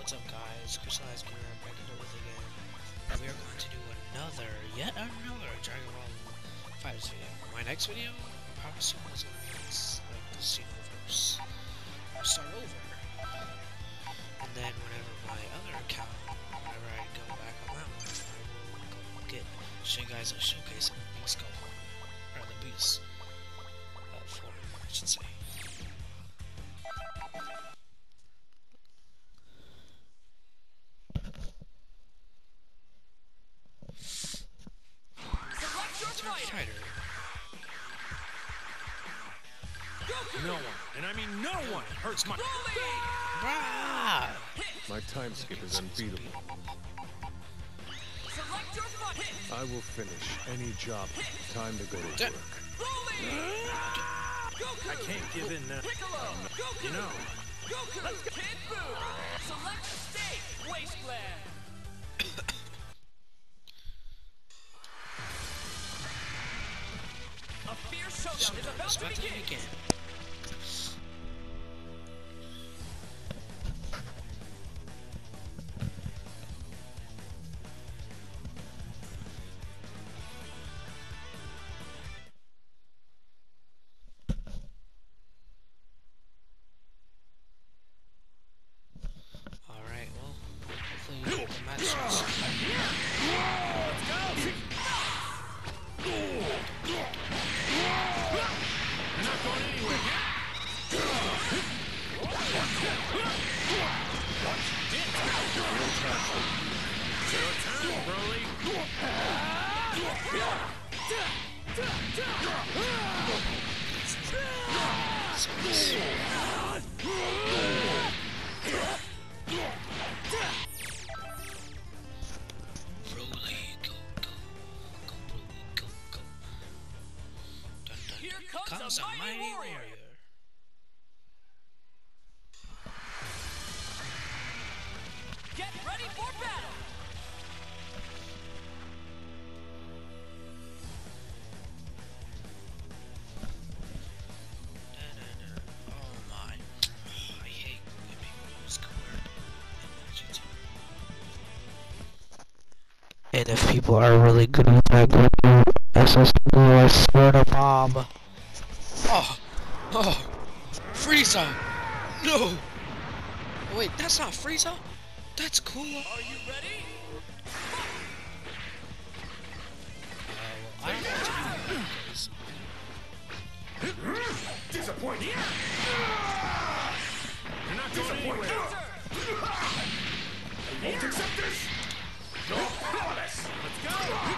What's up guys, Crystallized Mirror back into it again. And we are going to do yet another Dragon Ball Fighters video. My next video, probably soon is going to be like the Xenoverse. I'll start over. And then whenever my other account, whenever I go back on that one, I will go show you guys a showcase of the Beast Gohan. Or the Beast form, I should say. Fighter. No one, and I mean no one, hurts my... My time skip is unbeatable. I will finish any job. Time to go to work. I can't give in now. You know. Kid Buu! Select a state, Wasteland! A fierce showdown is about to begin! Alright, well, hopefully we get the match starts. Let's go! You're not going anywhere. Your turn, Broly. Broly, go, go. Go, Broly, go, go. Dun, dun. Here Here comes a mighty warrior. Get ready for battle! Oh my. I hate whipping square in Vegeta. And if people are really good with that SSW, I swear to Bob. Oh! Oh! Frieza! No! Oh, wait, that's not Frieza? That's cool. Are you ready? Well, I don't know what to do because... Disappointing. You're not going anywhere. You won't accept this. You're powerless. Let's go.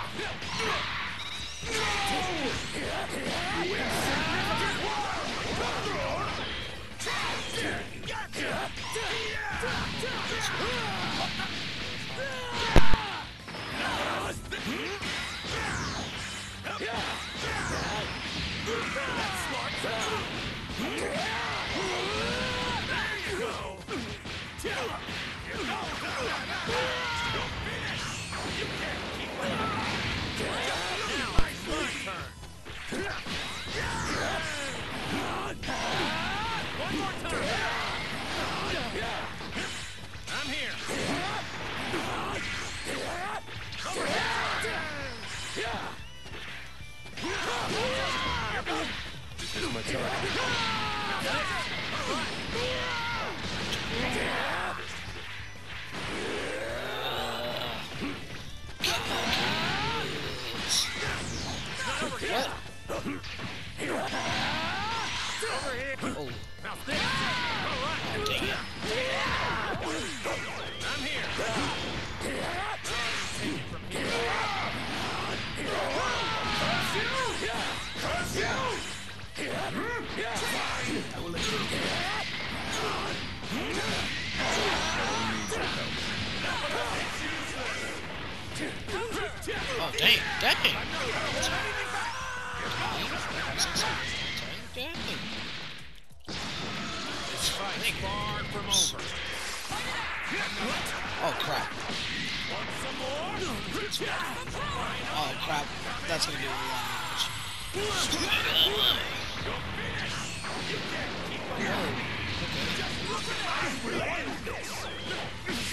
I'm here. This is my time. What? Over here. Oh. Now this. All right. Oh, dang it. I'm here. Take it from here. Curse you! I will let you go. Oh, dang. Dang. This fight's far from over. Oh crap. Want some more? Oh crap. That's gonna do a lot of damage. You're finished. You can't keep on. Okay. Just look at us.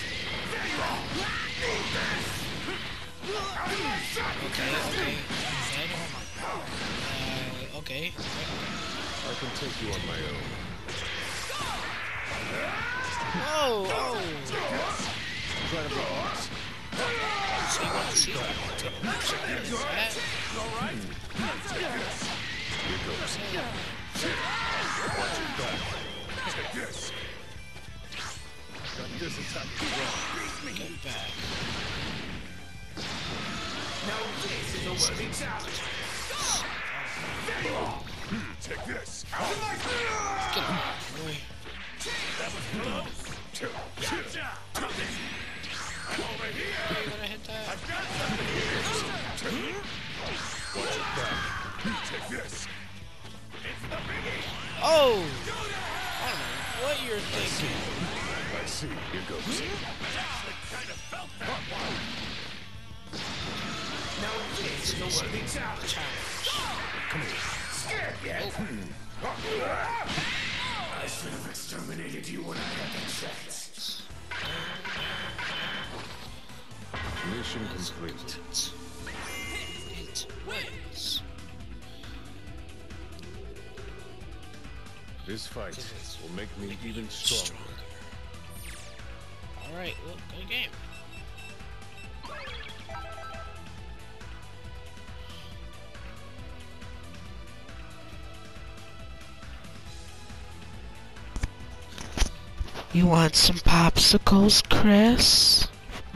Okay. I can take you on my own. Oh, oh. Try to block this. See what? See what? That. Alright. Here goes. Watch your back. Take this. Got this attack as well. Get back. Now this is a worthy challenge. Take this. Get him, boy. That was close. Gotcha. Over here. Are you gonna hit that? I've got something here. Watch your back. Take this. It's the biggie. Oh! I don't know what you're thinking. I see. Here goes. Actually kind of felt that one. Now this is a worthy challenge. Come here. Scared yet? I should have exterminated you when I had the chance. Mission complete. It wins. This fight will make me even stronger. Alright, well, good game. You want some popsicles, Chris?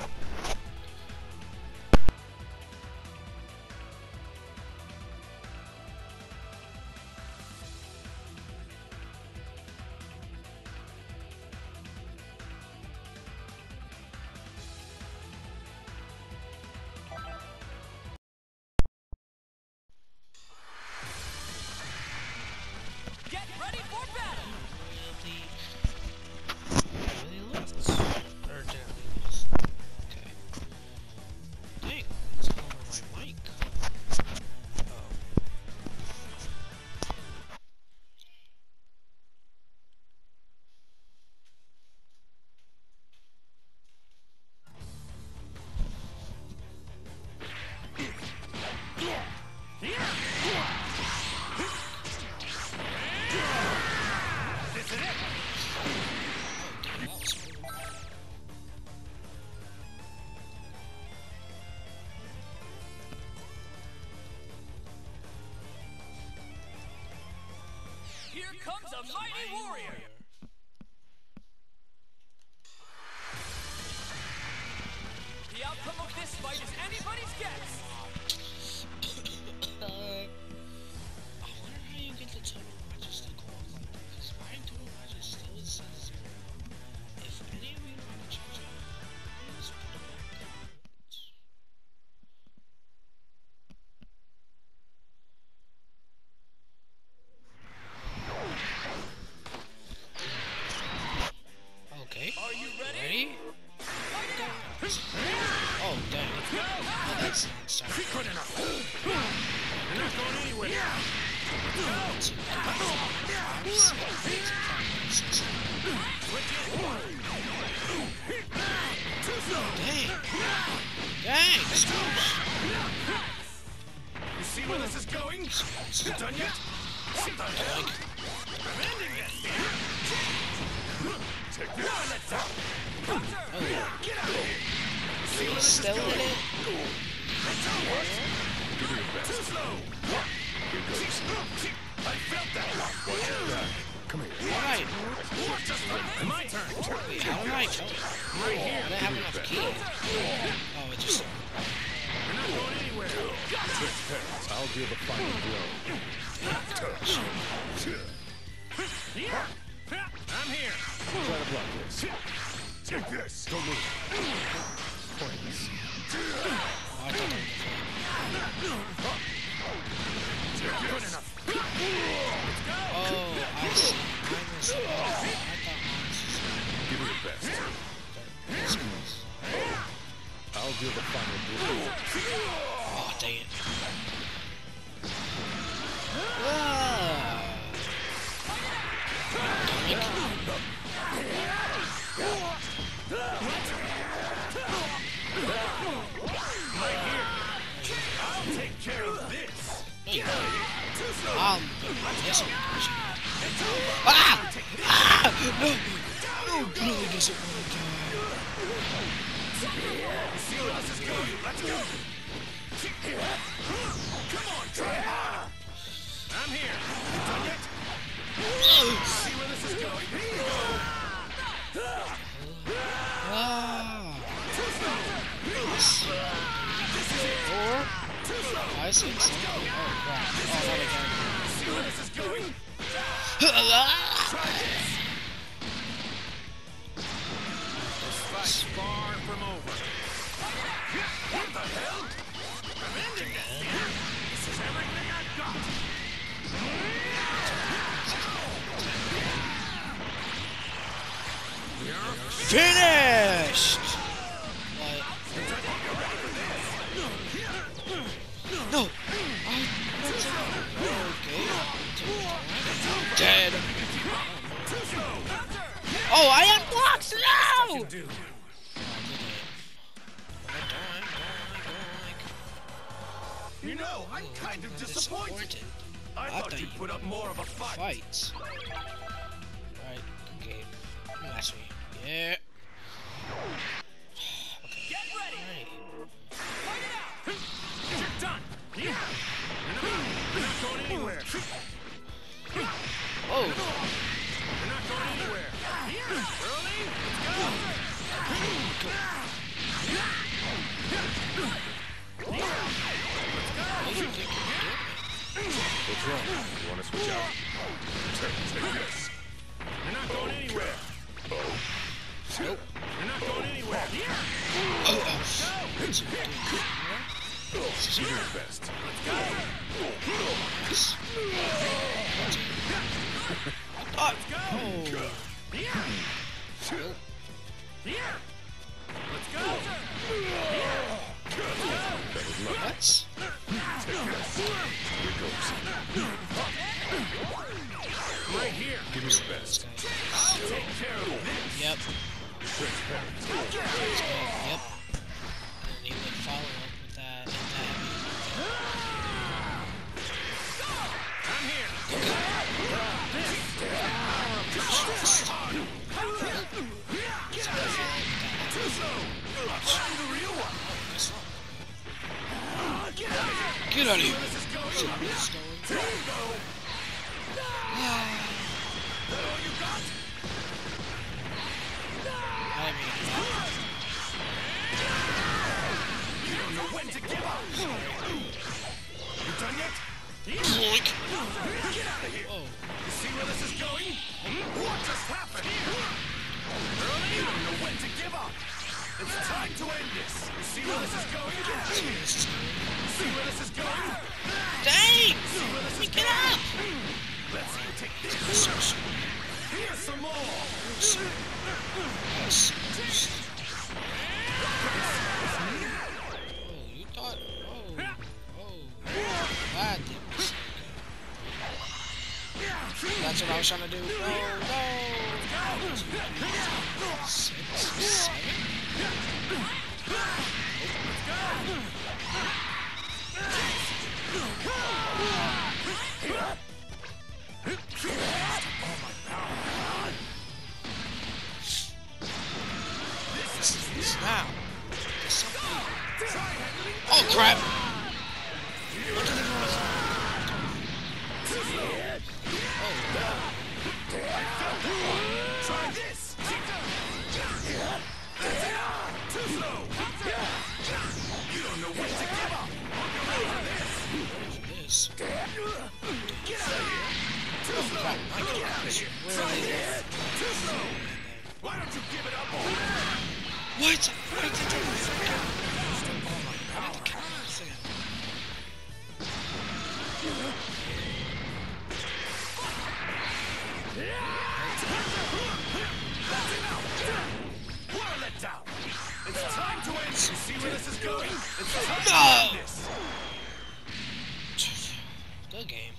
Get ready for battle. Really left. Or did I lose? Okay. Dang, it's all over my mic. Oh. This is it. Here comes a mighty warrior. The outcome of this fight is anybody's guess. I wonder how you get the total majesty clock like that, because my total majesty still says 0. If any of you want to change it, please put it in the comments. Okay. Are you ready? Ready? Oh, dang. Oh, that's not starting. Good enough. You're not going anywhere. Dang. Dang, Scoops. You see where this is going? You done yet? See the hell? I'm ending this. Take this. One at a time. Get out of here. See where this is Still in going? it? That's all right. Give it your best. Too slow. Here goes. I felt that. Watch your back. Come here. Alright. Just wait. My turn. Wait, how did I kill it? Right here. I didn't have enough key. Oh, it just... You're not going anywhere. I'll deal the final blow. I'm here. Try to block this. Take this. Don't move. Points. Oh, I thought Good enough. Oh, I see. I missed it. I thought mine was just... Give it your best. This was... I'll deal the final blow. Oh, dang it. Ah. Right here. I'll take care of this. Hey, Too slow. Yes, ah! Ah! No! No, Billy doesn't want to die. See where this is going. Let's go. Come on, try harder. I'm here. You done yet? See where this is going. Here you go. Ah! This is it. 4, 5, 6, 7, 8. Oh crap. Oh, not again. See where this is going. Ah! Try this. This fight's far from over. What the hell? I'm ending this. This is everything I've got. Finished! What? No! Okay. Dead. Oh, I am blocked! No! You know, I'm kind of disappointed. I thought you'd put up more of a fight. Alright, good game. Last week. Yeah. Okay. Get ready. Alright. Fight it out. You're done. You're not going anywhere. Oh! You're not going anywhere. Early, let's go. What's wrong? You want to switch out? Take this. You're not going anywhere. Nope. You're not going anywhere. Do your best. Oh! Let's go. That was luck. What? Here goes. Right here. Give me your best. I'll take care of this. Yep. Transparent. Yep. And he would follow up with that and that. I'm here. I'm the real one. Get out of here. This is going. See where this is going? There you go. That all you got? I mean, You don't know when to give up. You done yet? Boink. Get out of here. Oh. You see where this is going? What just happened? Early, you don't know when to give up. It's time to end this. You see where this is going? Get out of here. See where this is going? Dang! See where this Let me is get going? up! Let's go take this. Here's some more. Oh, you thought... Oh. That did mistake. That's what I was trying to do. No, no! 6, 7? This now. Oh crap! Look at the noise. Try this. Too slow. You don't know when to give up. This. Get out of here. Too slow. Crap, my God. Try this. Too slow. Why don't you give it up already? What? Why did they do this again? How did the camera this again? What a letdown. It's time to end this. See where this is going? It's time No! to end this. Good game.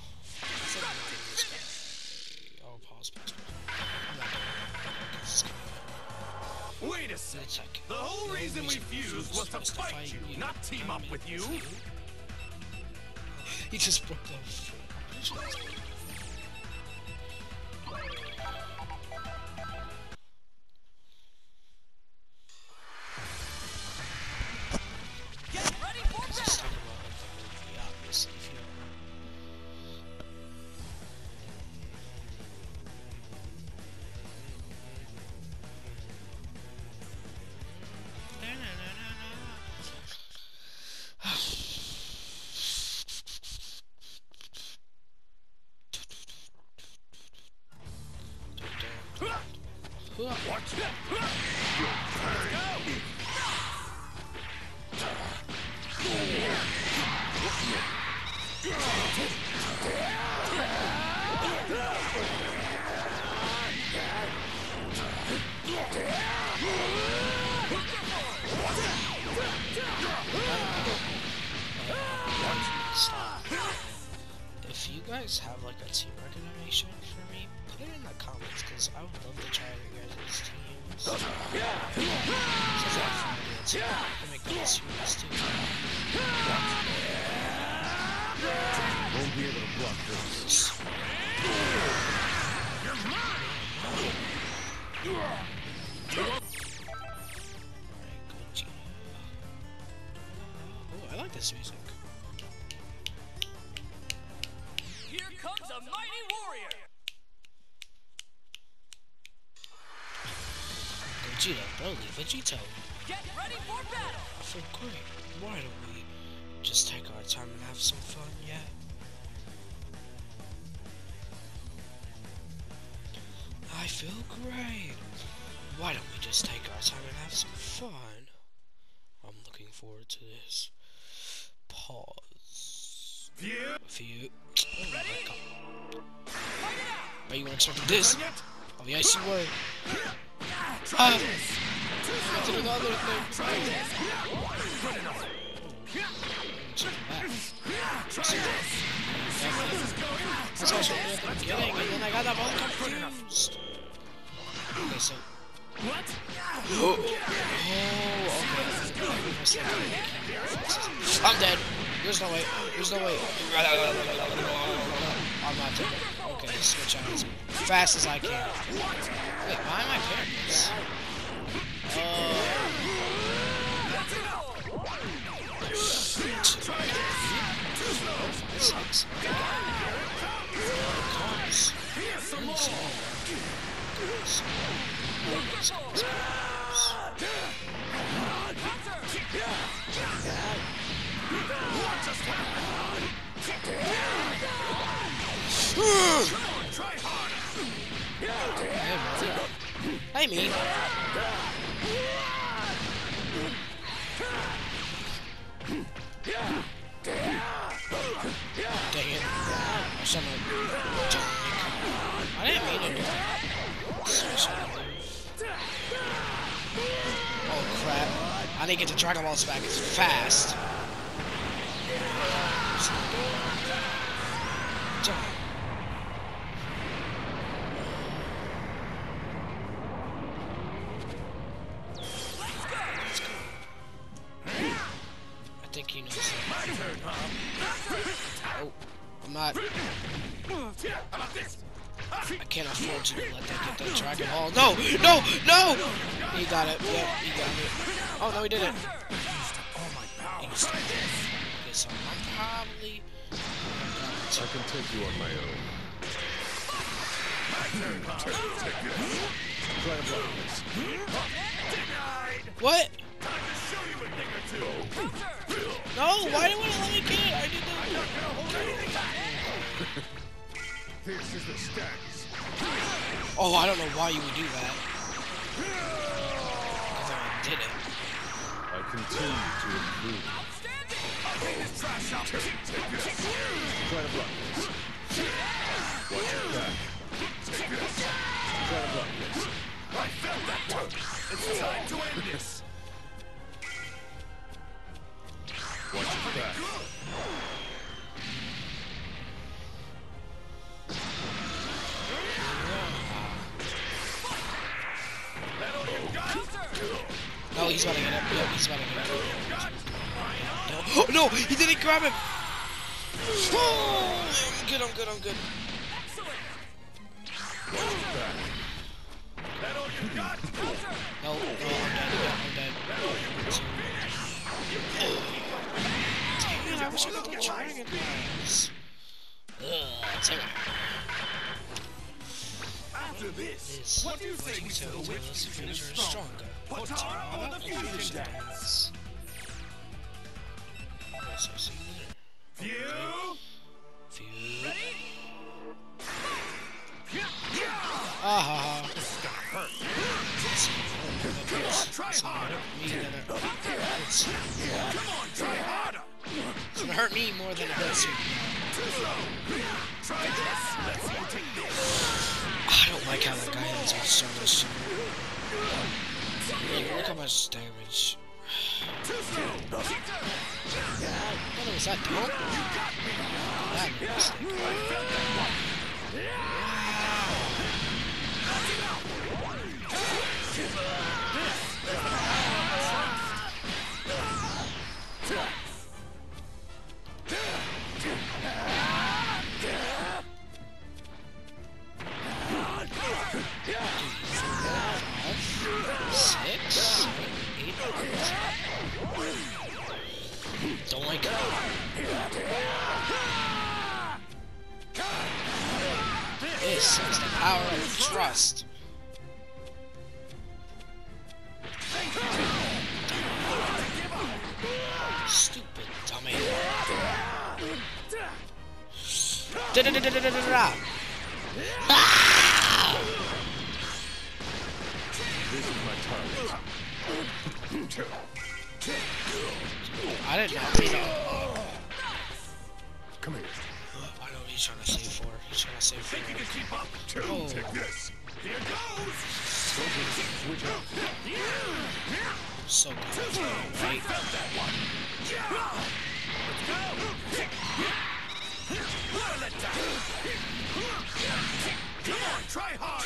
Oh, pause. I'm not doing it. Wait a sec. Check. The whole reason we fused was to fight you, not team up with you. He just broke the Get ready for It's battle! talking about like the movie, obviously, if you don't know. Watch it! Let's go! If you guys have like a team recommendation for me, put it in the comments because I would love to try your guys' teams. So I can make those teams too. Won't be able to block this. Oh, I like this music. Here comes a mighty warrior! Gogeta, Broly, Vegito. Get ready for battle! I feel great. Why don't we just take our time and have some fun yet? I feel great. Why don't we just take our time and have some fun? I'm looking forward to this. Pause. View. Oh my god. Are you expecting this? Oh, yes, you were. I have to do the other thing. That's also at the beginning, and then I got them all confused. Okay, so. What? Oh, okay. I'm dead. There's no way. There's no way. I'm not dead. Okay, switch on as fast as I can. Wait, why am I carrying this? Six. Hey, me. Dang it. Or something. I didn't mean to do that. Oh crap. I need to get the Dragon Balls back as fast. Let's go. I think he knows that. Oh, I'm not. I can't afford to let them get that Dragon Ball. No! No! No! He got it. Yep, he got it. Oh, no, he didn't. Okay, so I'm probably... I can take you on my own. Try to block this. What? No, why do I let me get it? I did that. This is the stance. Oh, I don't know why you would do that. Because I did it. I continue to improve. Try to block this. Watch your back. Try to block this. I felt that too. It's time to end this. Watch your back. No, he's about to get up. Yep, he's about to get up. No, oh, no, he didn't grab him. Oh. I'm good. Excellent. That all you got? No, I'm dead. Damn, I wish I could get Dragon Balls. Take it. After this, what do you say we Tell settle us which if fusion you're is stronger. Potara or the fusion dance? Yes, I see there. Few. Ready? Ah ha ha. This is gonna hurt. Try harder. Come on, try harder. It's gonna hurt me more than it hurts you. Too slow. Try this. Let's see you take this. I don't like how that guy has so much. Look how much damage. Too slow. What was that, dog? That mistake. Don't like it. This is the power of trust. Stupid dummy. Da-da-da-da-da-da-da. This is my target. I didn't know. Come here. I know what he's trying to save for. He's trying to save for. Think you can keep up? Oh. Take this. Here goes. Switch up. So good. Right. Felt that one. Let's go. Whirl it down. Come on, try hard.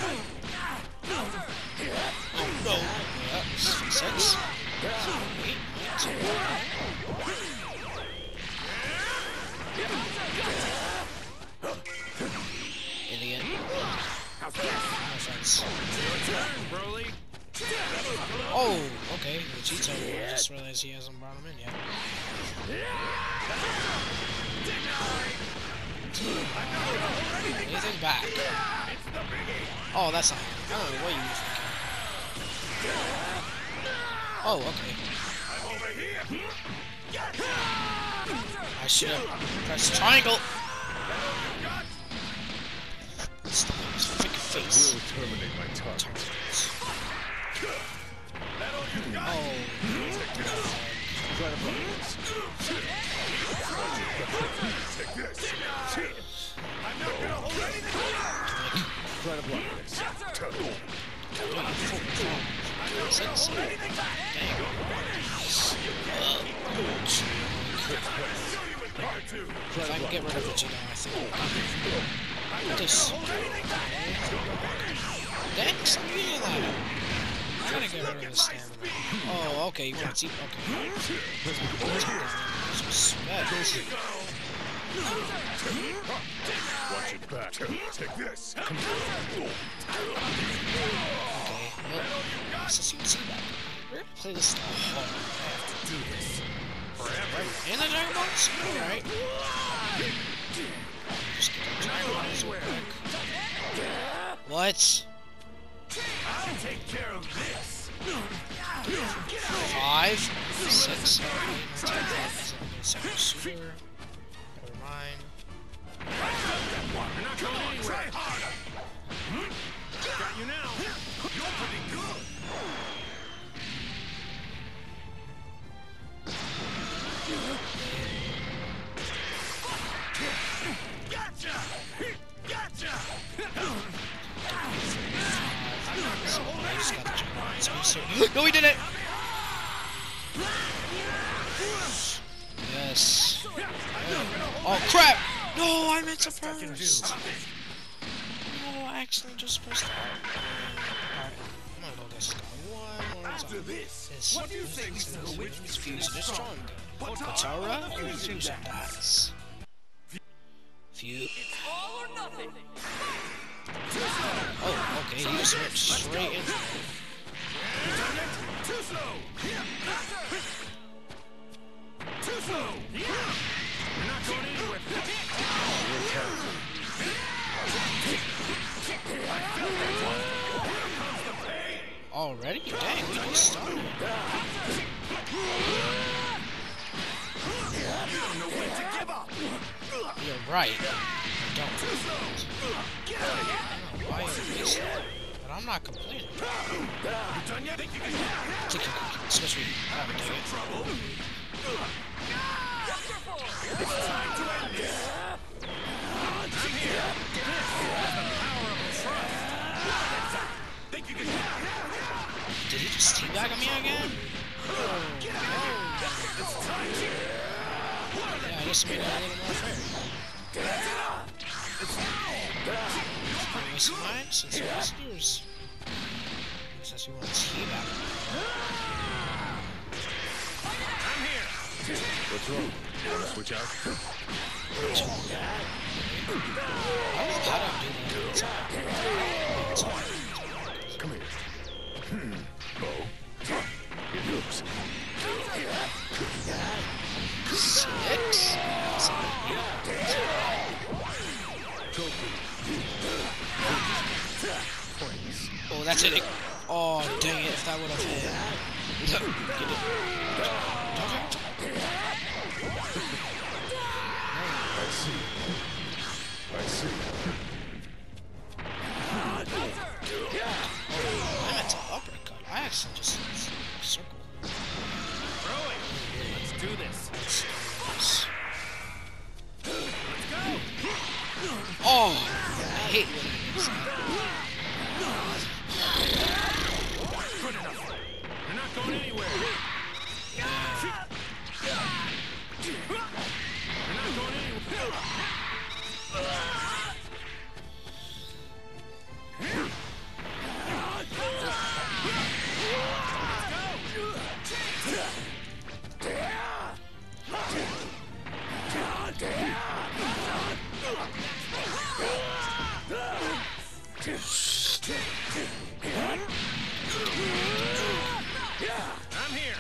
Oh no. Six. 8. Idiot. No offense. Your turn, Broly. Oh, okay. Vegeta. I just realized he hasn't brought him in yet. Anything back? Oh, that's not. I don't know what you were thinking. Oh, okay. I'm over here. I should have pressed triangle. Stop his freaking face. Will terminate my target. Oh. Try to block this. Take this. I'm not gonna hold anything back. Try to block this. Six. If I can get rid of Vegeta, I think. This. Dex? I'm getting that. I'm trying to get rid of his stamina. Oh, okay, you want to see. Okay. Respect. Watch it back. Take this. Okay, well, since you can see that, we're gonna play this stuff hard. Do this. And the Dragon Balls? Alright. Just get the Dragon Balls real quick. What? I'll take care of this. 5, 6, 7, 8, 9, 10, 11, super. Never mind. You're not going anywhere. Try harder. Got you now. You're pretty good. Gotcha! Gotcha! No, we did it! Yes. Oh, crap! No, I meant to first. No, I actually just pressed the Alright, I'm gonna go this guy one more time. After this, This what do you say we settle which fusion is stronger? Potara Potara or fusion dance? If you... All or nothing. Oh, okay, he just went straight in. Too slow. Too slow. You're not going anywhere. Already? Dang, we just started. You don't know when to give up. You're right. I don't. I don't know why you're facing that, but I'm not complaining. You done yet? Think you can Especially, oh, dang it. trouble? It's time to end this. I'm here. This is the power of trust. Think you can Did he just teabag on me again? Oh, yeah, I guess it made it a little more fair. Waste of mine since it was yours. Since you want to teabag. I'm here. What's wrong? Wanna switch out? I don't know how to do that. Come here. Bo. Get loose. 6? Trophy. Points. Oh, that's it. Oh, dang it, if that would have hit. Get it. I see. I see. I meant to uppercut. I actually just circle. Throwing. Let's do this. Oh, I hate when it is that. Good enough. You're not going anywhere. You're not going anywhere. I'm here.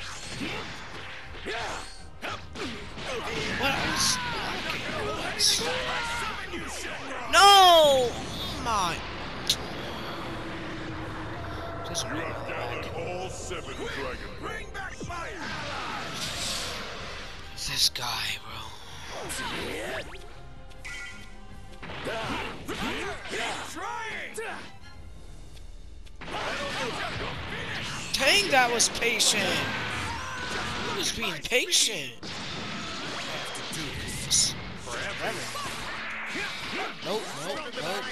What else? No! Oh my. Just You have gathered all 7 dragons. Bring back my allies. this guy, bro. Trying. Dang, that was patient. He was being patient. Forever. Nope, nope, nope, nope.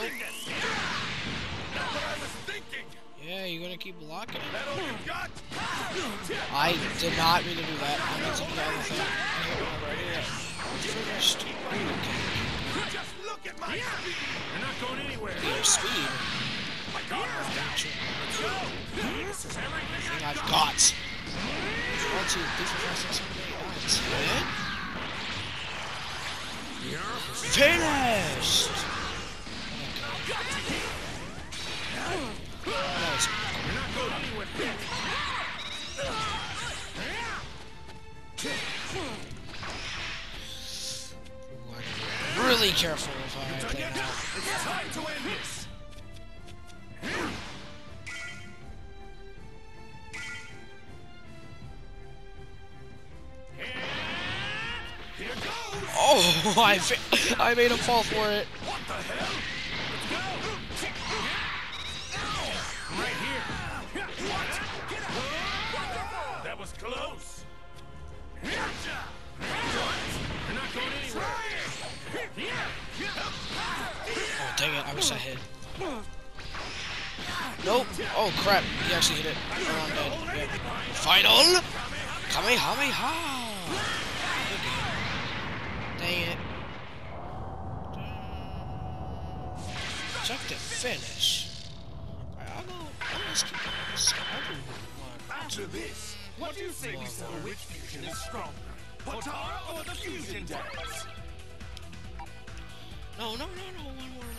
Not what I was thinking. Yeah, you're gonna keep blocking it. That all you got? I did not mean to do that. I meant to do the other thing. I hit whenever I do that. Finished. Okay. Just look at my speed. You're not going anywhere. Your speed. My guard is down. Let's go. This is everything I've got. 1, 2, 3, 4, 5, 6, 7, 8, 9, 10. Finished! Nice. You're not going anywhere. Ooh, I gotta be really careful if I play now. It's time to end this. Here goes. Oh, I made him fall for it. What the hell? Let's go. Right here. What? Get out. That was close. You're not going anywhere. Oh, dang it. I wish I hit. Nope. Oh, crap. He actually hit it. Oh, I'm dead. Yep. Final? Kamehameha! Dang it. Check the finish. Alright, I'll go. Let's keep this. I'll do one. After this, what do you say we settle which fusion is stronger? Potara or the fusion dance? No, no, no, no. One more.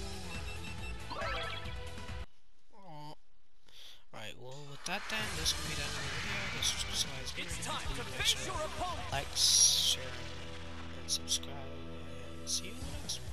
Aw. Alright, well, with that then, this will be the end of the video. This was Slide's Gamer. It's time to Make face sure your opponent. like, share, and subscribe. And see you in the next one.